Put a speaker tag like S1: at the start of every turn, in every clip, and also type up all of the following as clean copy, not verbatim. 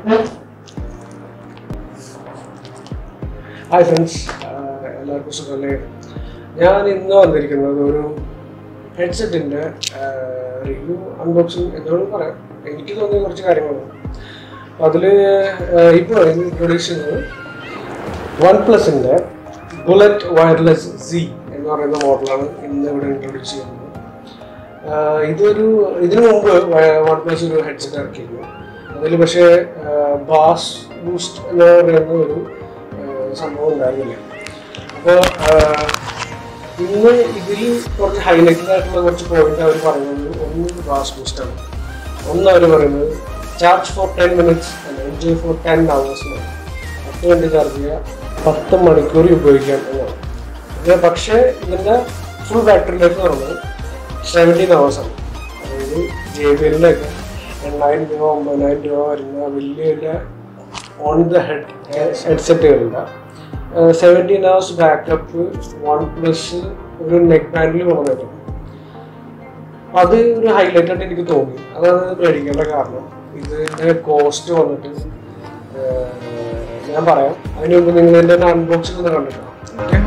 S1: Hi friends, എല്ലാവർക്കും സുഖമല്ലേ? ഞാൻ ഇന്ന് വന്നിരിക്കുന്നത് ഒരു ഹെഡ്സെറ്റിൻ്റെ റിവ്യൂ അൺബോക്സിങ് എന്തുകൊണ്ട് പറയാം. എനിക്ക് തോന്നിയ കുറച്ച് കാര്യങ്ങളാണ്. അതിൽ ഇപ്പോൾ ഇൻട്രൊഡ്യൂസ് ചെയ്യുന്നത് OnePlusൻ്റെ ബുള്ളറ്റ് വയർലെസ് Z എന്ന് പറയുന്ന മോഡലാണ് ഇന്ന് ഇവിടെ ഇൻട്രൊഡ്യൂസ് ചെയ്യുന്നത്. ഇതിനു മുമ്പ് OnePlus ഒരു ഹെഡ്സെറ്റ് ഇറക്കിയിരുന്നു. അതിൽ പക്ഷേ ബാസ് ബൂസ്റ്റ് എന്ന് പറയുന്ന ഒരു സംഭവം ഉണ്ടായിരുന്നില്ല. അപ്പോൾ ഇന്ന് ഇതിൽ കുറച്ച് ഹൈലൈറ്റഡ് ആയിട്ടുള്ള കുറച്ച് പോയിന്റ് അവർ പറയുന്നത്, ഒന്ന് ബാസ് ബൂസ്റ്റാണ്, ഒന്ന് അവർ പറയുന്നത് charge for 10 minutes enjoy for 10 hours എന്നാണ്. 10 മിനിറ്റ് ചാർജ് ചെയ്യുക, 10 മണിക്കൂർ ഉപയോഗിക്കാം എന്നാണ്. പക്ഷേ ഇതിൻ്റെ ഫുൾ ബാറ്ററി ലൈഫ് എന്ന് പറയുന്നത് 17 hours ആണ്. അതായത് JBLൻ്റെ 8,000 രൂപ 9,000 രൂപ വരുന്ന വലിയ ഓൺ ദ ഹെഡ്സെറ്റുകളുണ്ട്. 17 hours ബാക്കപ്പ് OnePlus ഒരു നെക്ക് ബാൻഡിൽ കൊണ്ടുവന്നിട്ടുണ്ട്. അത് ഒരു ഹൈലൈറ്റ് ആയിട്ട് എനിക്ക് തോന്നി. അതാണ് മേടിക്കേണ്ട കാരണം. ഇതിൻ്റെ കോസ്റ്റ് വന്നിട്ട് ഞാൻ പറയാം. അതിന് മുമ്പ് നിങ്ങൾ എൻ്റെ അൺബോക്സിംഗ് ഒന്ന് കണ്ടിട്ടോ. ഓക്കെ,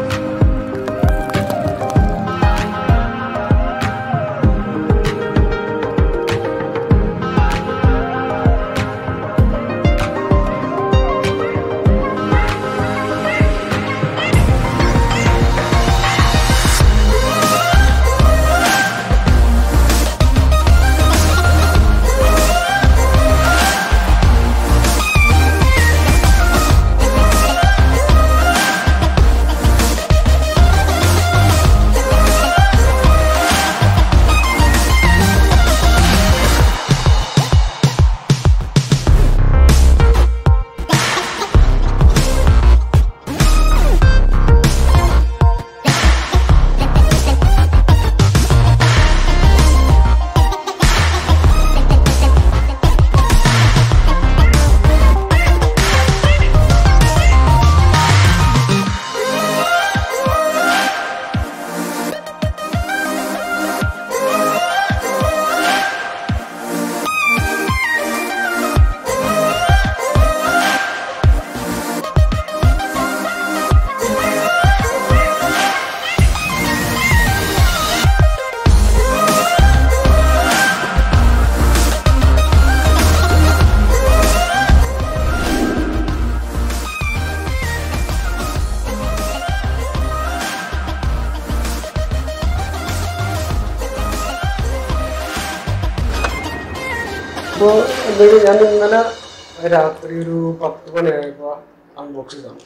S1: അപ്പോൾ എന്തായാലും ഞാൻ ഇന്നലെ രാത്രി ഒരു 10 മണിയായപ്പോൾ അൺബോക്സ് ചെയ്താണ്.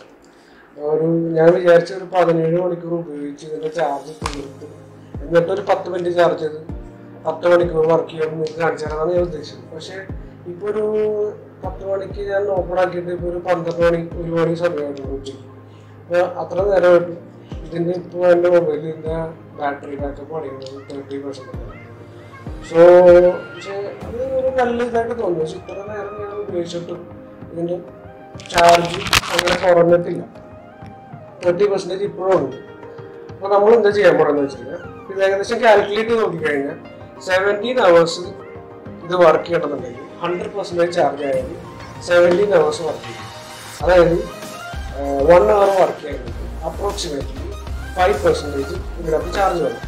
S1: ഞാൻ വിചാരിച്ച ഒരു 17 മണിക്കൂർ ഉപയോഗിച്ച് ഇതിൻ്റെ ചാർജ് തീർത്ത് എന്നിട്ടൊരു 10 മിനിറ്റ് ചാർജ് ചെയ്ത് 10 മണിക്കൂർ വർക്ക് ചെയ്യാമെന്ന് നിങ്ങൾക്ക് കാണിച്ചു തരാമെന്നാണ് ഞാൻ ഉദ്ദേശിച്ചത്. പക്ഷേ ഇപ്പോൾ ഒരു 10 മണിക്ക് ഞാൻ ഓപ്പൺ ആക്കിയിട്ട് ഇപ്പോൾ ഒരു 12 മണി 1 മണി സമയമായിട്ടുള്ളൂ ഉച്ചയ്ക്ക്. അപ്പോൾ അത്ര നേരമായിട്ട് ഇതിൻ്റെ ഇപ്പോൾ എൻ്റെ മൊബൈലിൻ്റെ ബാറ്ററി ബാക്കപ്പ് അടിക്കുന്നത് 30%. സോ പക്ഷേ അത് ഒരു നല്ല ഇതായിട്ട് തോന്നി. പക്ഷെ ഇത്ര നേരം ഞാൻ ഉപയോഗിച്ചിട്ടും ഇതിൻ്റെ ചാർജ് അങ്ങനെ കുറഞ്ഞിട്ടില്ല. 30% ഇപ്പോഴും ഉണ്ട്. അപ്പോൾ നമ്മൾ എന്താ ചെയ്യാൻ പോകുന്നത് വെച്ച് കഴിഞ്ഞാൽ, ഇത് ഏകദേശം കാൽക്കുലേറ്റ് ചെയ്ത് നോക്കിക്കഴിഞ്ഞാൽ 17 hours ഇത് വർക്ക് ചെയ്യണമെന്നുണ്ടെങ്കിൽ 100% ചാർജ് ആയാലും 17 hours വർക്ക് ചെയ്യും. അതായത് 1 hour വർക്ക് ചെയ്യുന്നത് അപ്രോക്സിമേറ്റ്ലി 5% ഇതിനകത്ത് ചാർജ് വരും.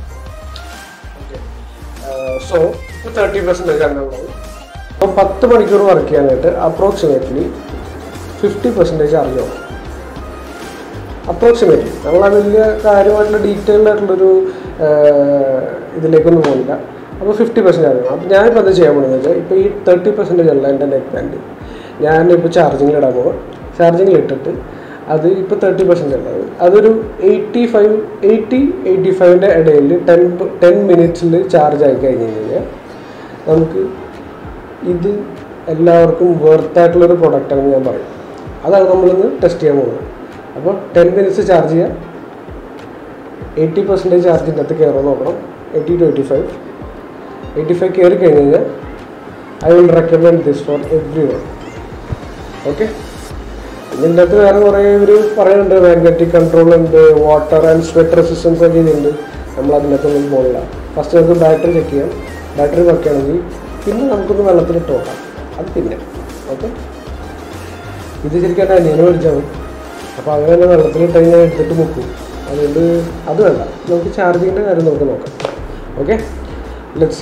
S1: സോ ഇപ്പോൾ 30% ആണ് ഉള്ളത്. അപ്പോൾ 10 മണിക്കൂർ വർക്ക് ചെയ്യാനായിട്ട് അപ്രോക്സിമേറ്റ്ലി 50% ചാർജ് ആവും. അപ്രോക്സിമേറ്റ്ലി നമ്മൾ വലിയ കാര്യമായിട്ടുള്ള ഡീറ്റെയിൽഡ് ആയിട്ടുള്ളൊരു ഇതിലേക്കൊന്നും പോകുന്നില്ല. അപ്പോൾ 50% ചാർജ് ആവും. അപ്പോൾ ഞാനിപ്പോൾ എന്താ ചെയ്യാൻ പോകുന്നത് വെച്ചാൽ, ഇപ്പോൾ ഈ 30% ഉള്ള എൻ്റെ നെക്ക് ബാൻഡ് ഞാനിപ്പോൾ ചാർജിങ്ങിലിടാൻ പോകും. ചാർജിങ്ങിലിട്ടിട്ട് അത് ഇപ്പോൾ 30% ഉള്ളത് അതൊരു 85-85ൻ്റെ ഇടയിൽ 10 മിനിറ്റ്സിൽ ചാർജ് ആയി കഴിഞ്ഞ് കഴിഞ്ഞാൽ നമുക്ക് ഇത് എല്ലാവർക്കും വെർത്തായിട്ടുള്ളൊരു പ്രൊഡക്റ്റാണെന്ന് ഞാൻ പറയും. അതാണ് നമ്മളിന്ന് ടെസ്റ്റ് ചെയ്യാൻ പോകുന്നത്. അപ്പോൾ 10 മിനിറ്റ്സ് ചാർജ് ചെയ്യുക, 80% ചാർജിൻ്റെ അകത്ത് കയറാൻ നോക്കണം. 80 to 85 കയറി കഴിഞ്ഞ് കഴിഞ്ഞാൽ I will recommend this for everyone. Okay, ഇതിൻ്റെ അകത്ത് വേറെ കുറേ ഇവർ പറയുന്നുണ്ട്. മാഗ്നറ്റിക് കൺട്രോൾ ഉണ്ട്, വാട്ടർ ആൻഡ് സ്വെറ്റ് റെസിസ്റ്റൻസ് ഒക്കെ ഇതുണ്ട്. നമ്മൾ അതിനകത്തൊന്നും പോകില്ല. ഫസ്റ്റ് നമുക്ക് ബാറ്ററി ചെക്ക് ചെയ്യാം. ബാറ്ററി വർക്ക് ആണെങ്കിൽ പിന്നെ നമുക്കൊന്ന് വെള്ളത്തിലിട്ട് നോക്കാം. അത് പിന്നെ ഓക്കെ. ഇത് ശരിക്കും എൻ്റെ അനിയനെ മേടിച്ചാണ്. അപ്പോൾ അങ്ങനെ തന്നെ വെള്ളത്തിലിട്ട് കഴിഞ്ഞാൽ എടുത്തിട്ട് മുക്കും. അതുകൊണ്ട് അത് വേണ്ട, നമുക്ക് ചാർജിങ്ങിൻ്റെ കാര്യം നമുക്ക് നോക്കാം. Okay, let's see.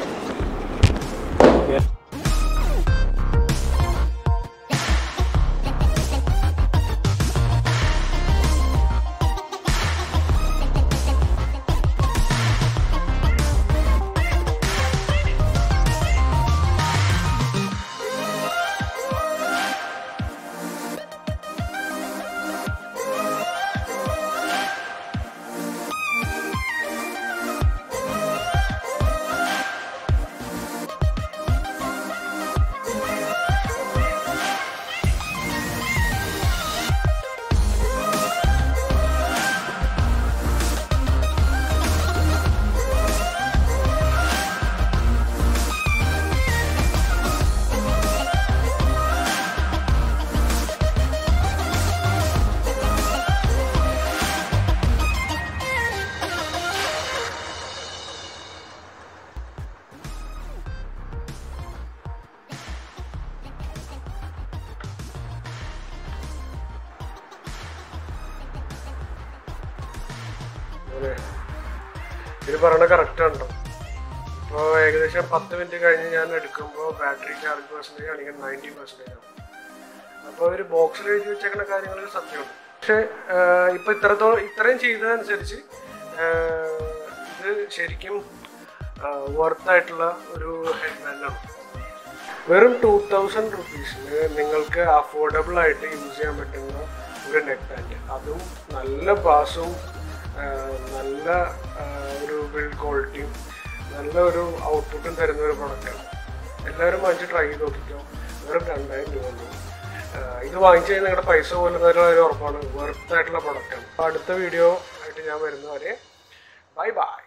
S1: ഇത് പറയണ കറക്റ്റാണോ? ഇപ്പോൾ ഏകദേശം 10 മിനിറ്റ് കഴിഞ്ഞ് ഞാൻ എടുക്കുമ്പോൾ ബാറ്ററി ചാർജ് പെർസെൻറ്റേജ് ആണെങ്കിൽ 90% ആണ്. അപ്പോൾ ഒരു ബോക്സിൽ എഴുതി വെച്ചേക്കുന്ന കാര്യങ്ങളിൽ സത്യമുണ്ട്. പക്ഷേ ഇപ്പോൾ ഇത്രയും ചെയ്തതനുസരിച്ച് ഇത് ശരിക്കും വർത്തായിട്ടുള്ള ഒരു ഹെഡ് ബാൻഡാണ്. വെറും 2000 റുപ്പീസിന് നിങ്ങൾക്ക് അഫോർഡബിൾ ആയിട്ട് യൂസ് ചെയ്യാൻ പറ്റുന്ന ഒരു നെക്ക് ബാൻഡ്, അതും നല്ല ബാസും നല്ല ഒരു ബിൽഡ് ക്വാളിറ്റിയും നല്ല ഒരു ഔട്ട്പുട്ടും തരുന്ന ഒരു പ്രൊഡക്റ്റാണ്. എല്ലാവരും വാങ്ങിച്ച് ട്രൈ ചെയ്ത് നോക്കിക്കോ. വെറും 2000 രൂപ ഉണ്ട്. ഇത് വാങ്ങിച്ചു കഴിഞ്ഞാൽ നിങ്ങളുടെ പൈസ പോലും തരുന്ന ഉറപ്പാണ്. വെർത്തായിട്ടുള്ള പ്രൊഡക്റ്റാണ്. അപ്പോൾ അടുത്ത വീഡിയോ ആയിട്ട് ഞാൻ വരുന്നവരെ ബൈ ബൈ.